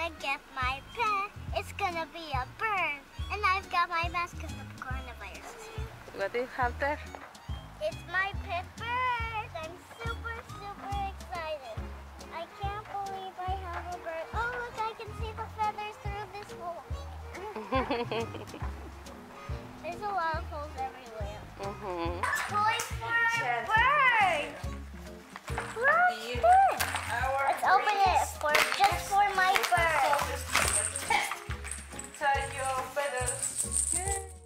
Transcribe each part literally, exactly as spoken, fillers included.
gonna get my pet. It's gonna be a bird. And I've got my mask because the coronavirus is here. What do you have there? It's my pet bird. I'm super, super excited. I can't believe I have a bird. Oh, look, I can see the feathers through this hole. There's a lot of holes everywhere. Mm-hmm. Toys for a bird. Look, this. Let's open it for just for my bird. Inside your feathers.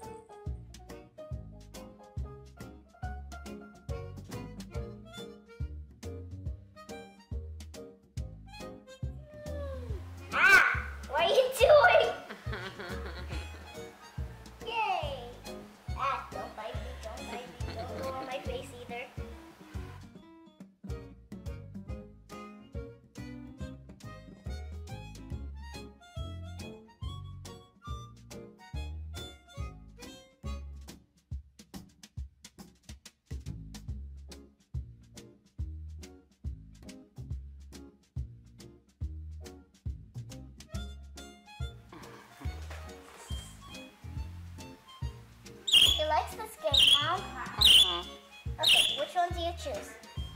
Ah! What are you doing? Yay! Ah, don't bite me, don't bite me, don't go on my face either. He likes this game, Mom. Mm-hmm. Okay, which one do you choose?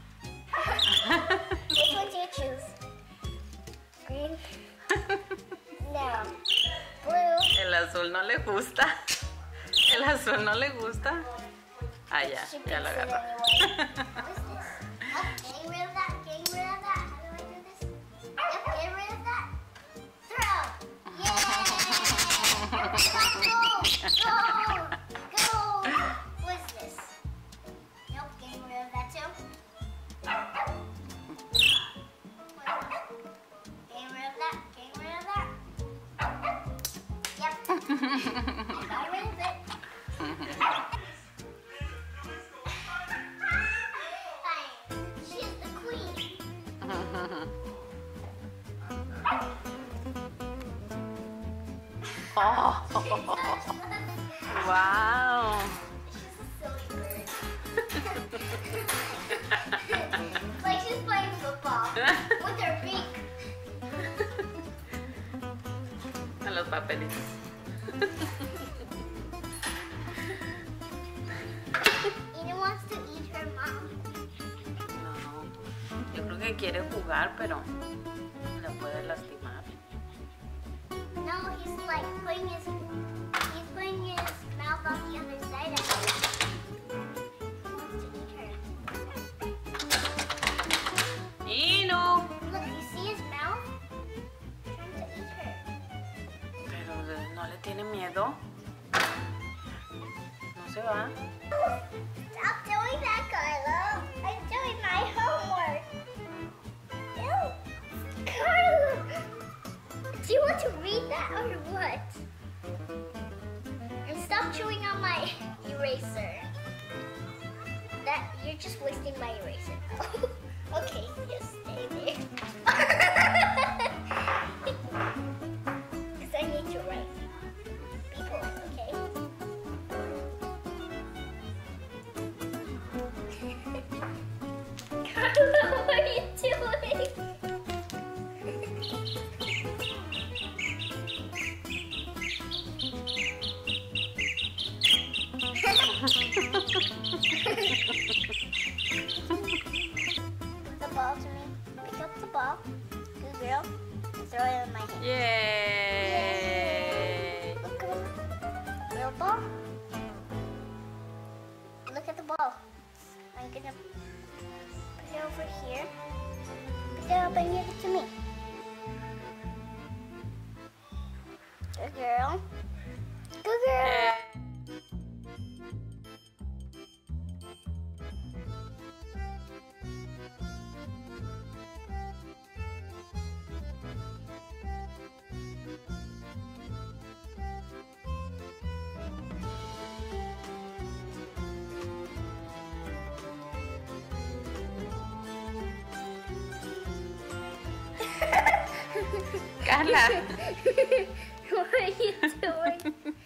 Which one do you choose? Green? No. Blue? El azul no le gusta. El azul no le gusta. Ah, ya, She ya lo picks it agarró. anyway. What is this? Oh, getting rid of that, getting rid of that. How do I do this? Yep, get rid of that. Throw! Yay! Go! Go! Go! What is this? Nope, getting rid of that too. What is this? Getting rid of that, getting rid of that. Yep. I got rid of it. She is the queen. Oh, wow. She's a silly bird. Like she's playing football with her beak. A los papelitos. Eden wants to eat her mom. No, yo creo que quiere jugar, pero le puede lastimar. No, he's like putting his he's putting his mouth on the other side of her. He wants to eat her. ¡Ino! Look, you see his mouth? Trying to eat her. Pero no le tiene miedo. No se va. Stop doing that, Carlo. I'm doing my homework. Ew. Carlo. Do you want to read that or what? And stop chewing on my eraser. That you're just wasting my eraser. Okay, just stay there. Because I need to write. Be polite, okay? Carlo, what are you doing? The ball to me. Pick up the ball. Good girl. And throw it in my hand. Yay! Look at the little ball. Look at the ball. I'm gonna put it over here. Pick it up and give it to me. Good girl. Good girl. Carla. What are you doing?